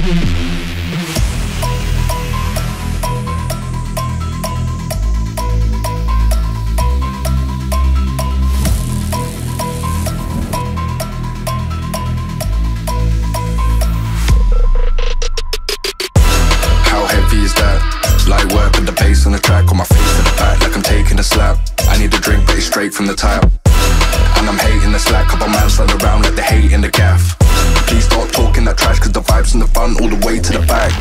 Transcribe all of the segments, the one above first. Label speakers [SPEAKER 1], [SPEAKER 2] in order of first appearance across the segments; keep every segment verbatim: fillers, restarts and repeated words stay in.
[SPEAKER 1] Light work with the bass on the track, on my face to the back like I'm taking a slap. I need a drink but it's straight from the tap, and I'm hating the slack. Couple man stand around like they hate in the gaff. Please stop talking that trash, cause the vibes in the front all the way to the back.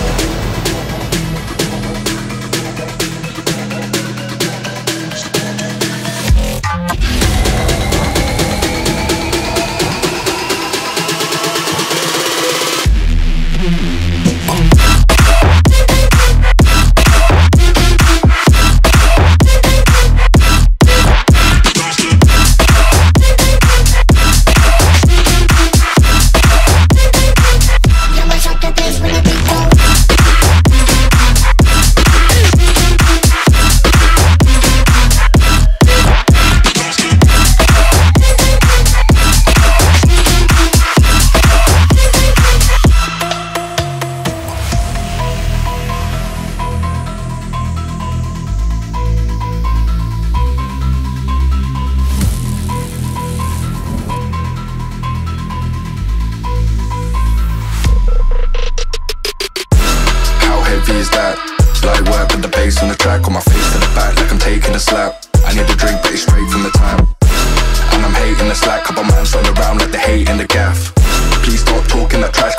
[SPEAKER 1] Is that light work with the bass on the track, on my face to the back like I'm taking a slap. I need a drink but it's straight from the tap, and I'm hating the slack. Couple man stand around like they hate in the gaff. Please stop talking that trash,